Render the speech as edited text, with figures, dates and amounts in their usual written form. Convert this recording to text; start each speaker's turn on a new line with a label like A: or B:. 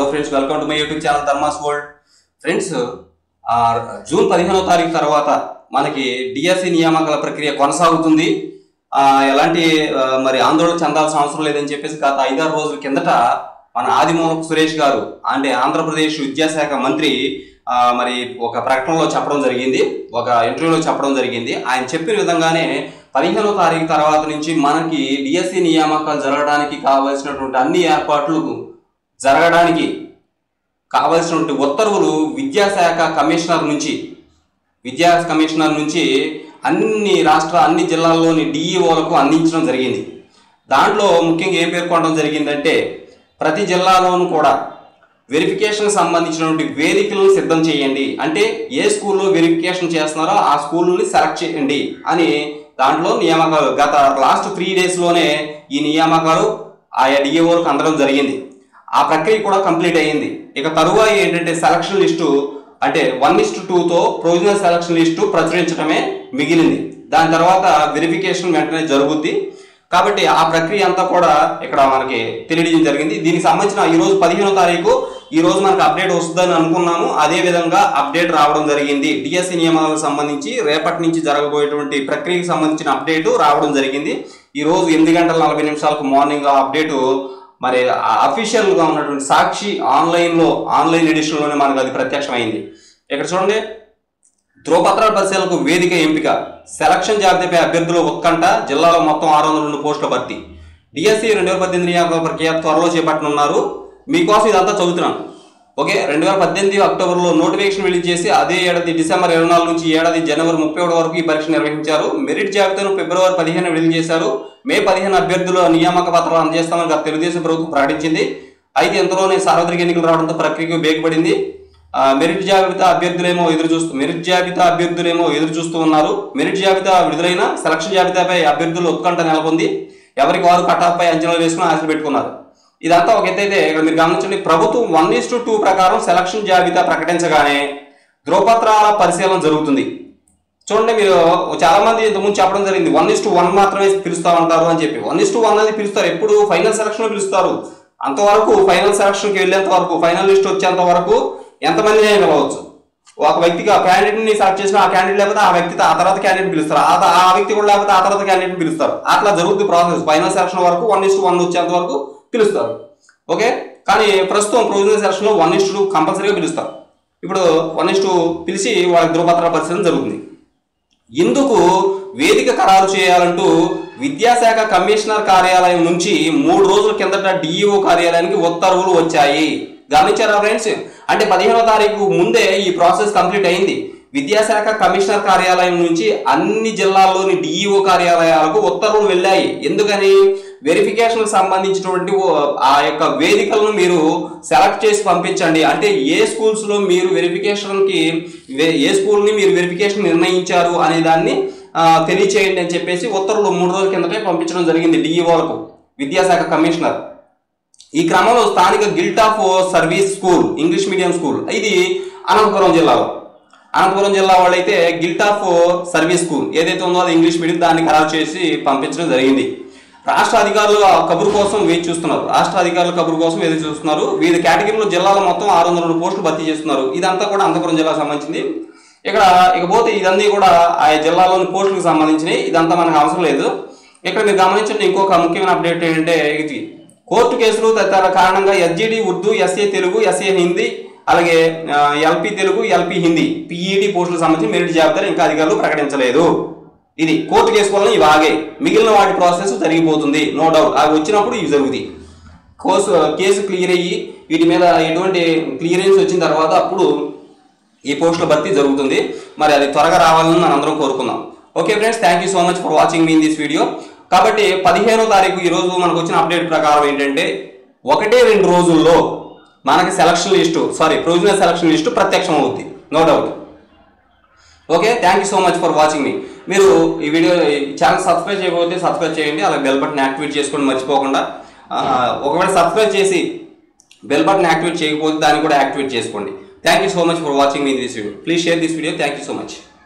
A: Friends, welcome to my YouTube channel Dharma's world. Friends, June 15వ తారీఖు తర్వాత మనకి డిఎస్సి నియామకాల ప్రక్రియ కొనసాగుతుంది. ఎలాంటి మరి ఆందోళన చెందాల్సిన అవసరం లేదని చెప్పేసి గత 5-6 రోజుల కిందట మన ఆదిమూలపు సురేష్ గారు అంటే ఆంధ్రప్రదేశ్ విద్యాశాఖ మంత్రి మరి ఒక ప్రకటనలో చెప్పడం జరిగింది, ఒక ఇంటర్వ్యూలో చెప్పడం జరిగింది. ఆయన చెప్పిన విధంగానే 15వ తారీఖు తర్వాత నుంచి మనకి డిఎస్సి నియామకాలు జరగడానికి కావాల్సినటువంటి అన్ని ఏర్పాట్లు జరగడానికి కావాల్సినటువంటి ఉత్తర్వులు విద్యాశాఖ కమిషనర్ నుంచి అన్ని జిల్లాల్లోని డిఈఓలకు అందించడం జరిగింది. దాంట్లో ముఖ్యంగా ఏం పేర్కొనడం జరిగిందంటే ప్రతి జిల్లాలోనూ కూడా వెరిఫికేషన్ సంబంధించినటువంటి వేదికలను సిద్ధం చేయండి, అంటే ఏ స్కూల్లో వెరిఫికేషన్ చేస్తున్నారో ఆ స్కూల్ని సెలెక్ట్ చేయండి అని దాంట్లో నియామకాలు గత లాస్ట్ 3 డేస్లోనే ఈ నియామకాలు ఆయా డిఈఓలకు అందడం జరిగింది. ఆ ప్రక్రియ కూడా కంప్లీట్ అయ్యింది. ఇక తరువాత ఏంటంటే సెలక్షన్ లిస్టు అంటే 1:2తో ప్రొవిజనల్ సెలక్షన్ లిస్టు ప్రచురించడమే మిగిలింది. దాని తర్వాత వెరిఫికేషన్ వెంటనే జరుగుద్ది. కాబట్టి ఆ ప్రక్రియ అంతా కూడా ఇక్కడ మనకి తెలియడం జరిగింది. దీనికి సంబంధించిన ఈరోజు 15వ తారీఖు ఈరోజు మనకు అప్డేట్ వస్తుందని అనుకున్నాము. అదే విధంగా అప్డేట్ రావడం జరిగింది. డిఎస్సి నియమాలకు సంబంధించి రేపటి నుంచి జరగబోయేటువంటి ప్రక్రియకు సంబంధించిన అప్డేటు రావడం జరిగింది. ఈరోజు 8:40 మార్నింగ్ అప్డేటు మరి అఫీషియల్గా ఉన్నటువంటి సాక్షి ఆన్లైన్ ఎడిషన్లోనే మనకు అది ప్రత్యక్షమైంది. ఇక్కడ చూడండి, ధ్రువపత్రాల పరిశీలనకు వేదిక ఎంపిక, సెలక్షన్ జాబితాపై అభ్యర్థులు ఉత్కంఠ, జిల్లాలో మొత్తం 602 పోస్టుల భర్తీ. డిఎస్సి 2018 నియామక ప్రక్రియ త్వరలో చేపట్టనున్నారు. మీకోసం ఇదంతా చదువుతున్నాను. ఓకే, 2018 అక్టోబర్లో నోటిఫికేషన్ రిలీజ్ చేసి అదే ఏడాది డిసెంబర్ 24 నుంచి ఏడాది జనవరి 31 వరకు ఈ పరీక్ష నిర్వహించారు. మెరిట్ జాబితాను ఫిబ్రవరి 15 విడుదల చేశారు. మే 15 అభ్యర్థుల నియామక పత్రాలు అందజేస్తామని గత తెలుగుదేశం ప్రభుత్వం ప్రకటించింది. అయితే ఇంతలోనే సార్వత్రిక ఎన్నికలు రావడంతో ప్రక్రియకు వేగపడింది. మెరిట్ జాబితా అభ్యర్థులేమో ఎదురు చూస్తూ ఉన్నారు. మెరిట్ జాబితా విడుదలైన సెలక్షన్ జాబితాపై అభ్యర్థులు ఉత్కంఠ నెలకొంది. ఎవరికి వారు కటాఫ్పై అంచనాలు వేసుకుని ఆశలు పెట్టుకున్నారు. ఇదంతా ఒక ఎత్తైతే ఇక్కడ మీరు గమనించండి, ప్రభుత్వం 1:2 ప్రకారం సెలక్షన్ జాబితా ప్రకటించగానే ధ్రువపత్రాల పరిశీలన జరుగుతుంది. చూడండి, మీరు చాలా మంది ఇంతకుముందు చెప్పడం జరిగింది 1:1 మాత్రమే పిలుస్తా ఉంటారు అని చెప్పి. 1:1 అనేది పిలుస్తారు, ఎప్పుడు ఫైనల్ సెలక్షన్ పిలుస్తారు. అంతవరకు ఫైనల్ సెలక్షన్కి వెళ్ళేంత వరకు, ఫైనల్ లిస్ట్ వచ్చేంత వరకు ఎంతమంది పిలవచ్చు. ఒక వ్యక్తికి ఆ క్యాండిడేట్ని సెలెక్ట్ చేసిన ఆ క్యాండిడేట్ లేకపోతే ఆ వ్యక్తితో ఆ తర్వాత క్యాండిడేట్ పిలుస్తారు, ఆ వ్యక్తి కూడా లేకపోతే ఆ తర్వాత క్యాండిడేట్ పిలుస్తారు. అట్లా జరుగుతుంది ప్రాసెస్. ఫైనల్ సెలక్షన్ వరకు 1:1 వచ్చేంత వరకు పిలుస్తారు. ఓకే, కానీ ప్రస్తుతం ప్రొవిజనల్ సెలక్షన్లో 1:2 కంపల్సరీగా పిలుస్తారు. ఇప్పుడు 1:2 పిలిచి వాళ్ళకి ధ్రువపత్రాల పరిశీలన జరుగుతుంది. ఇందుకు వేదిక ఖరారు చేయాలంటూ విద్యాశాఖ కమిషనర్ కార్యాలయం నుంచి 3 రోజుల కిందట డిఈఓ కార్యాలయానికి ఉత్తర్వులు వచ్చాయి. గమనించారా ఫ్రెండ్స్? అంటే 15వ తారీఖు ముందే ఈ ప్రాసెస్ కంప్లీట్ అయింది. విద్యాశాఖ కమిషనర్ కార్యాలయం నుంచి అన్ని జిల్లాల్లోని డిఈఓ కార్యాలయాలకు ఉత్తర్వులు వెళ్ళాయి. ఎందుకని? వెరిఫికేషన్ సంబంధించినటువంటి ఆ యొక్క వేదికలను మీరు సెలెక్ట్ చేసి పంపించండి, అంటే ఏ స్కూల్స్లో మీరు ఏ స్కూల్ని మీరు వెరిఫికేషన్ నిర్ణయించారు అనే దాన్ని తెలియచేయండి అని చెప్పేసి ఉత్తర్వులు 3 రోజుల కిందటే పంపించడం జరిగింది డిఈఓలకు విద్యాశాఖ కమిషనర్. ఈ క్రమంలో స్థానిక guild of service school English medium school, ఇది అనంతపురం జిల్లా వాళ్ళైతే గిల్ట్ ఆఫ్ సర్వీస్ స్కూల్ ఏదైతే ఉందో అది ఇంగ్లీష్ మీడియం, దాన్ని ఖరారు చేసి పంపించడం జరిగింది. రాష్ట్ర అధికారులు కబురు కోసం ఎదురు చూస్తున్నారు. వివిధ కేటగిరీలో జిల్లాలో మొత్తం 602 పోస్టులు భర్తీ చేస్తున్నారు. ఇదంతా కూడా అనంతపురం జిల్లాకు సంబంధించింది. ఇకపోతే ఇదన్నీ కూడా ఆయా జిల్లాలోని పోస్టులకు సంబంధించినవి. ఇదంతా మనకు అవసరం లేదు. ఇక్కడ మీరు గమనించండి, ఇంకొక ముఖ్యమైన అప్డేట్ ఏంటంటే ఇది కోర్టు కేసులు తదితర కారణంగా SGT Urdu, SA Telugu, SA Hindi, అలాగే LP Telugu, LP Hindi, PED పోస్టులకు సంబంధించి మెరిట్ జాబితాను ఇంకా అధికారులు ప్రకటించలేదు. ఇది కోర్టు కేసు వల్ల ఇవి ఆగే, మిగిలిన వాటి ప్రాసెస్ జరిగిపోతుంది. నో డౌట్ అవి వచ్చినప్పుడు ఇవి జరుగుతాయి. కేసు క్లియర్ అయ్యి వీటి మీద ఎటువంటి క్లియరెన్స్ వచ్చిన తర్వాత అప్పుడు ఈ పోస్టుల భర్తీ జరుగుతుంది. మరి అది త్వరగా రావాలని మనం అందరం కోరుకుందాం. Okay friends, thank you so much for watching me in this video. కాబట్టి 15వ తారీఖు ఈరోజు మనకు వచ్చిన అప్డేట్ ప్రకారం ఏంటంటే 1-2 రోజుల్లో మనకి ప్రొవిజనల్ సెలక్షన్ లిస్టు ప్రత్యక్షం అవుతుంది. No doubt. Okay, thank you so much for watching me. మీరు ఈ ఛానల్ సబ్స్క్రైబ్ చేయకపోతే సబ్స్క్రైబ్ చేయండి, అలాగే బెల్ బటన్ యాక్టివేట్ చేసుకోండి మర్చిపోకుండా. ఒకవేళ సబ్స్క్రైబ్ చేసి బెల్ బటన్ యాక్టివేట్ చేయకపోతే దాన్ని కూడా యాక్టివేట్ చేసుకోండి. Thank you so much for watching me in this video. Please share this video. Thank you so much.